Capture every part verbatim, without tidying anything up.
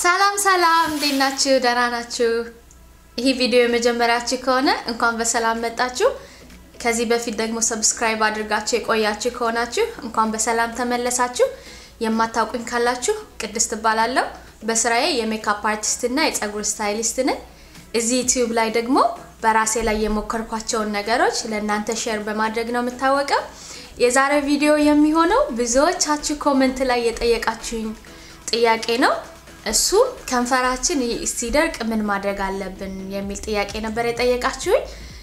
ሰላም ሰላም እንዴት ናችሁ ደህና ናችሁ ይሄ ቪዲዮ የመጀመሪያችሁ ከሆነ እንኳን በሰላም መጣችሁ ከዚህ በፊት ደግሞ ሰብስክራይብ አድርጋችሁ የቆያችሁ ከሆናችሁ እንኳን በሰላም ተመለሳችሁ የማታውቁኝ ካላችሁ ቅድስት እባላለሁ በስራዬ የሜካፕ አርቲስት እና የፀጉር ስታይሊስት ነኝ እዚህ ዩቲዩብ ላይ ደግሞ በራሴ ላይ የሞከርኳቸው ነገሮች ለእናንተ ሼር በማድረግ ነው የምታወቀው የዛሬ ቪዲዮ የሚሆነው ብዙዎቻችሁ ኮሜንት ላይ የጠየቃችሁኝ ጥያቄ ነው እሱ ከንፈራችን ሲደርቅ ምን ማድረግ አለብን የሚል ጥያቄ ነበር የጠየቃችሁኝ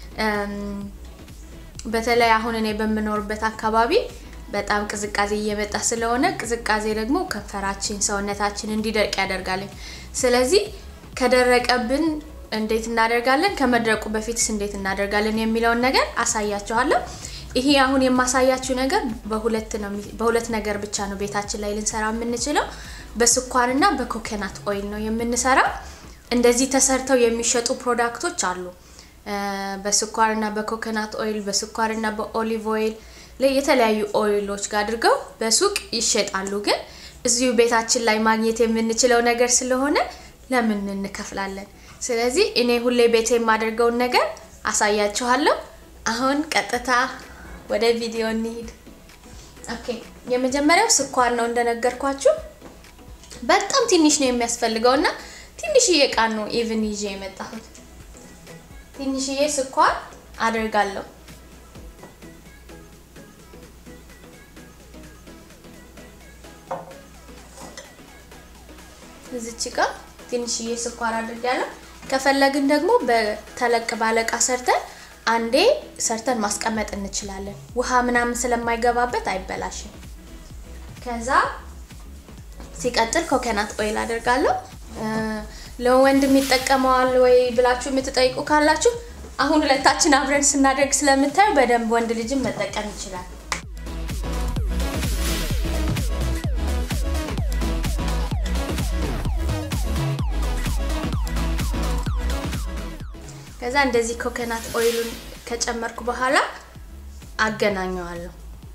በተለይ አሁን እኔ በመኖርበት አካባቢ በጣም ቅዝቃዜ እየመጣ ስለሆነ ቅዝቃዜ ደግሞ ከንፈራችን ሰውነታችን እንዲደርቅ ያደርጋል ስለዚህ ከደረቀብን እንዴት እናደርጋለን ከመድረቁ በፊትስ እንዴት እናደርጋለን የሚለው ነገር አሳያችኋለሁ ይሄ አሁን የማሳያችሁ ነገር በሁለት ነው በሁለት ነገር ብቻ ነው ቤታችን ላይ ልንሰራ የምንችለው በስኳርና በኮኮናት ኦይል ነው የምንሰራው እንደዚህ ተሰርተው የሚሸጡ ፕሮዳክቶች አሉ በስኳርና በኮኮናት ኦይል በስኳርና በኦሊቭ ኦይል ለየተለያዩ ኦይሎች ጋር አድርገው በሱቅ ይሸጣሉ ግን እዚሁ ቤታችን ላይ ማግኘት የምንችለው ነገር ስለሆነ ለምን እንከፍላለን ስለዚህ እኔ ሁሌ ቤቴ የማደርገው ነገር አሳያችኋለሁ አሁን ቀጥታ ወደ ቪዲዮ እንሂድ ኦኬ የመጀመሪያው ስኳር ነው እንደነገርኳችሁ በጣም ትንሽ ነው የሚያስፈልገውና ትንሽዬ ቃን ነው ኢቭን ይዤ የመጣሁት ትንሽዬ ስኳር አደርጋለሁ እዚች ጋር ትንሽዬ ስኳር አድርጋለሁ ከፈለግን ደግሞ በተለቅ ባለቃ ሰርተን አንዴ ሰርተን ማስቀመጥ እንችላለን ውሃ ምናምን ስለማይገባበት አይበላሽም ከዛ ሲቀጥል ኮኮናት ኦይል አደርጋለሁ ለወንድ የሚጠቀመዋል ወይ ብላችሁ የምትጠይቁ ካላችሁ አሁን ሁለታችን አብረን ስናደርግ ስለምታዩ በደንብ ወንድ ልጅም መጠቀም ይችላል ከዛ እንደዚህ ኮኮናት ኦይሉን ከጨመርኩ በኋላ አገናኘዋለሁ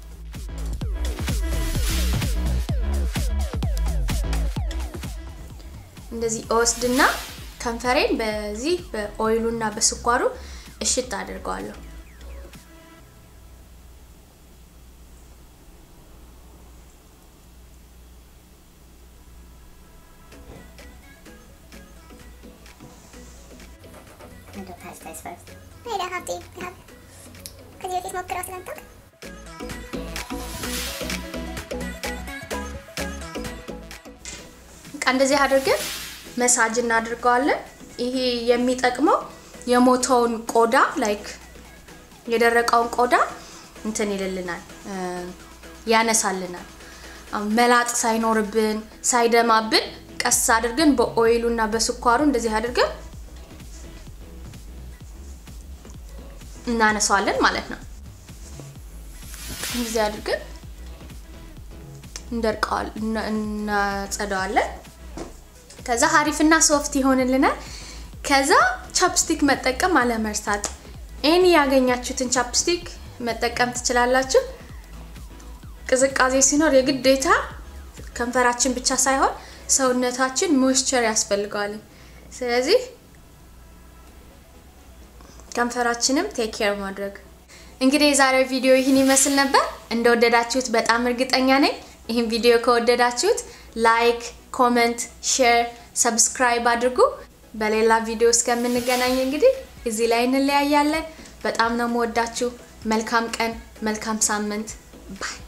እንደዚህ ወስድና ከንፈሬን በዚህ በኦይሉና በስኳሩ እሽት አድርገዋለሁ And don't touch this first. No, you don't have to. You have. Because you just smoke it and talk. እንደዚህ አድርገን መሳጅ እናድርገዋለን ይሄ የሚጠቅመው የሞተውን ቆዳ ላይክ የደረቀውን ቆዳ እንትን ይልልናል ያነሳልናል መላጥ ሳይኖርብን ሳይደማብን ቀስ አድርገን በኦይሉና በስኳሩ እንደዚህ አድርገን እናነሳዋለን ማለት ነው እንደዚህ አድርገን እንደርቃል እናጸዳዋለን ከዛ ሀሪፍና ሶፍት ይሆንልናል ከዛ ቻፕስቲክ መጠቀም አለመርሳት ኤኒ ያገኛችሁትን ቻፕስቲክ መጠቀም ትችላላችሁ ቅዝቃዜ ሲኖር የግዴታ ከንፈራችን ብቻ ሳይሆን ሰውነታችን ሞይስቸር ያስፈልጋል ስለዚህ ከንፈራችንም ቴክ ኬር ማድረግ እንግዲህ የዛሬው ቪዲዮ ይህን ይመስል ነበር እንደወደዳችሁት በጣም እርግጠኛ ነኝ ይህን ቪዲዮ ከወደዳችሁት ላይክ ኮሜንት ሼር ሰብስክራይብ አድርጉ በሌላ ቪዲዮ እስከምንገናኝ እንግዲህ እዚህ ላይ እንለያያለን በጣም ነው የምወዳችሁ መልካም ቀን መልካም ሳምንት ባይ